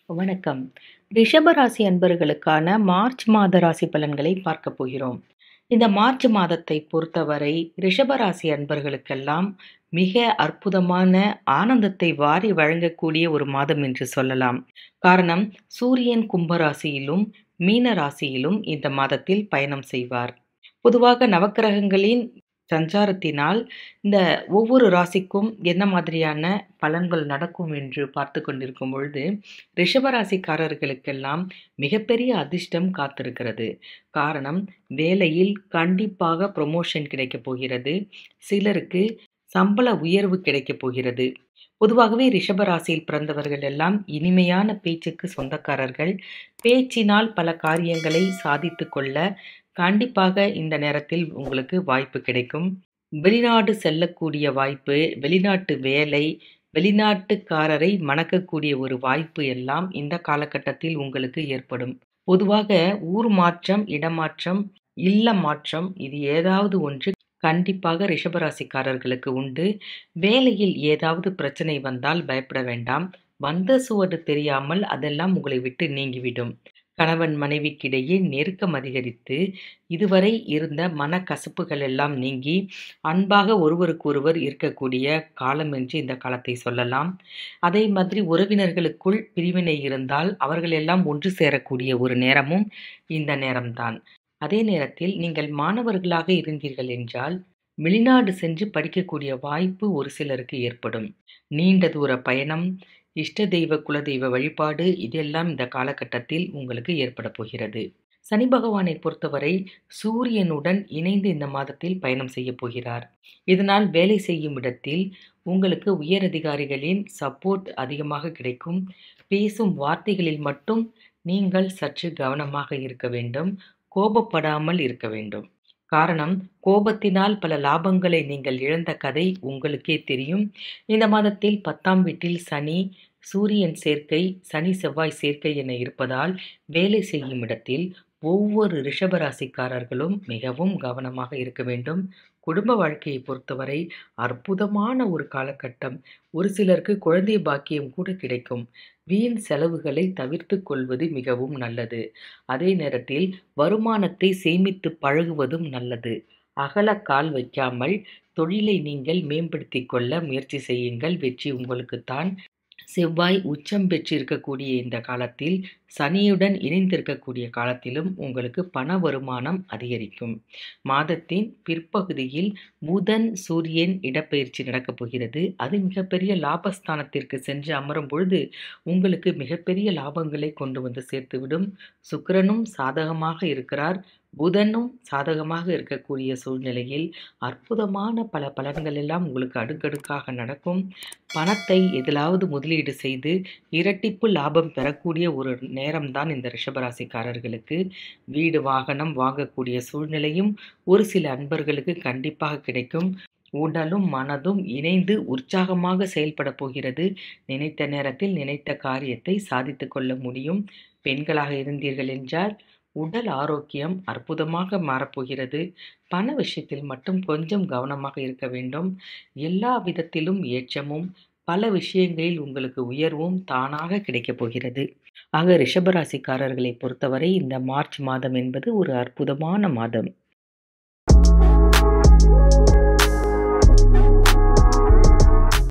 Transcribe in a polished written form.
வணக்கம். ரிஷபராசி அன்பர்களுக்கான மார்ச் மாத ராசி பலன்களை பார்க்க போகிறோம். இந்த மார்ச் மாதத்தை பொறுத்தவரை ரிஷபராசி அன்பர்களுக்கெல்லாம் மிக அற்புதமான ஆனந்தத்தை வாரி வழங்கக்கூடிய ஒரு மாதம் என்று சொல்லலாம். காரணம், சூரியன் கும்பராசியிலும் மீன ராசியிலும் இந்த மாதத்தில் பயணம் செய்வார். பொதுவாக நவக்கிரகங்களின் சஞ்சாரத்தினால் இந்த ஒவ்வொரு ராசிக்கும் என்ன மாதிரியான பலன்கள் நடக்கும் என்று பார்த்து கொண்டிருக்கும் பொழுது, ரிஷபராசிக்காரர்களுக்கெல்லாம் மிகப்பெரிய அதிர்ஷ்டம் காத்திருக்கிறது. காரணம், வேலையில் கண்டிப்பாக ப்ரொமோஷன் கிடைக்கப் போகிறது. சிலருக்கு சம்பள உயர்வு கிடைக்கப் போகிறது. பொதுவாகவே ரிஷபராசியில் பிறந்தவர்கள் எல்லாம் இனிமையான பேச்சுக்கு சொந்தக்காரர்கள். பேச்சினால் பல காரியங்களை சாதித்துக் கொள்ள கண்டிப்பாக இந்த நேரத்தில் உங்களுக்கு வாய்ப்பு கிடைக்கும். வெளிநாடு செல்லக்கூடிய வாய்ப்பு, வெளிநாட்டு வேலை, வெளிநாட்டுக்காரரை மணக்கக்கூடிய ஒரு வாய்ப்பு எல்லாம் இந்த காலகட்டத்தில் உங்களுக்கு ஏற்படும். பொதுவாக ஊர் மாற்றம், இடமாற்றம், இல்ல மாற்றம் இது ஏதாவது ஒன்று கண்டிப்பாக ரிஷபராசிக்காரர்களுக்கு உண்டு. வேலையில் ஏதாவது பிரச்சனை வந்தால் பயப்பட வேண்டாம். வந்த சுவடு தெரியாமல் அதெல்லாம் உங்களை விட்டு நீங்கிவிடும். கணவன் மனைவிக்கிடையே நெருக்கம் அதிகரித்து இதுவரை இருந்த மனக்கசப்புகள் எல்லாம் நீங்கி அன்பாக ஒருவருக்கொருவர் இருக்கக்கூடிய காலம் என்று இந்த காலத்தை சொல்லலாம். அதே மாதிரி உறவினர்களுக்குள் பிரிவினை இருந்தால் அவர்கள் எல்லாம் ஒன்று சேரக்கூடிய ஒரு நேரமும் இந்த நேரம்தான். அதே நேரத்தில் நீங்கள் மாணவர்களாக இருந்தீர்கள் என்றால் வெளிநாடு சென்று படிக்கக்கூடிய வாய்ப்பு ஒரு சிலருக்கு ஏற்படும். நீண்ட தூர பயணம், இஷ்ட தெய்வ குலதெய்வ வழிபாடு இதெல்லாம் இந்த காலகட்டத்தில் உங்களுக்கு ஏற்பட போகிறது. சனி பகவானை பொறுத்தவரை சூரியனுடன் இணைந்து இந்த மாதத்தில் பயணம் செய்ய போகிறார். இதனால் வேலை செய்யும் இடத்தில் உங்களுக்கு உயர் அதிகாரிகளின் சப்போர்ட் அதிகமாக கிடைக்கும். பேசும் வார்த்தைகளில் மட்டும் நீங்கள் சற்று கவனமாக இருக்க வேண்டும். கோபப்படாமல் இருக்க வேண்டும். காரணம், கோபத்தினால் பல லாபங்களை நீங்கள் இழந்த கதை உங்களுக்கே தெரியும். இந்த மாதத்தில் 10ஆம் வீட்டில் சனி, சூரியன் சேர்க்கை, சனி செவ்வாய் சேர்க்கை என இருப்பதால் வேலை செய்யும் இடத்தில் ஒவ்வொரு ரிஷபராசிக்காரர்களும் மிகவும் கவனமாக இருக்க வேண்டும். குடும்ப வாழ்க்கையை பொறுத்தவரை அற்புதமான ஒரு காலகட்டம். ஒரு சிலருக்கு குழந்தை பாக்கியம் கூட கிடைக்கும். வீண் செலவுகளை தவிர்த்து கொள்வது மிகவும் நல்லது. அதே நேரத்தில் வருமானத்தை சேமித்து பழகுவதும் நல்லது. அகல கால் வைக்காமல் தொழிலை நீங்கள் மேம்படுத்திக் கொள்ள முயற்சி செய்யுங்கள். வெற்றி உங்களுக்குத்தான். செவ்வாய் உச்சம் பெற்றிருக்கக்கூடிய இந்த காலத்தில் சனியுடன் இணைந்திருக்கக்கூடிய காலத்திலும் உங்களுக்கு பண வருமானம் அதிகரிக்கும். மாதத்தின் பிற்பகுதியில் புதன் சூரியன் இடப்பெயர்ச்சி நடக்கப் போகிறது. அது மிகப்பெரிய லாபஸ்தானத்திற்கு சென்று அமரும் பொழுது உங்களுக்கு மிகப்பெரிய லாபங்களை கொண்டு வந்து சேர்த்துவிடும். சுக்கிரனும் சாதகமாக இருக்கிறார். புதனும் சாதகமாக இருக்கக்கூடிய சூழ்நிலையில் அற்புதமான பல பலன்கள் எல்லாம் உங்களுக்கு அடுக்கடுக்காக நடக்கும். பணத்தை எதிலாவது முதலீடு செய்து இரட்டிப்பு லாபம் பெறக்கூடிய ஒரு நேரம்தான் இந்த ரிஷபராசிக்காரர்களுக்கு. வீடு வாகனம் வாங்கக்கூடிய சூழ்நிலையும் ஒரு சில அன்பர்களுக்கு கண்டிப்பாக கிடைக்கும். உடலும் மனதும் இணைந்து உற்சாகமாக செயல்பட போகிறது. நினைத்த நேரத்தில் நினைத்த காரியத்தை சாதித்து கொள்ள முடியும். பெண்களாக இருந்தீர்கள் என்றால் உடல் ஆரோக்கியம் அற்புதமாக மாறப்போகிறது. பண விஷயத்தில் மட்டும் கொஞ்சம் கவனமாக இருக்க வேண்டும். எல்லா விதத்திலும் ஏற்றமும் பல விஷயங்களில் உங்களுக்கு உயர்வும் தானாக கிடைக்கப் போகிறது. ஆக ரிஷபராசிக்காரர்களை பொறுத்தவரை இந்த மார்ச் மாதம் என்பது ஒரு அற்புதமான மாதம்.